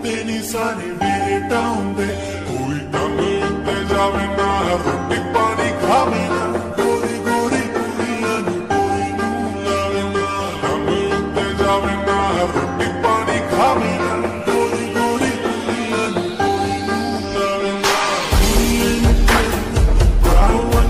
ਤੇ ਨੀ ਸਾਰੇ ਮੇਰੇ ਟਾਉਂਦੇ ਕੋਈ ਕੰਮ ਉੱਤੇ ਜਾਵੇ ਨਾ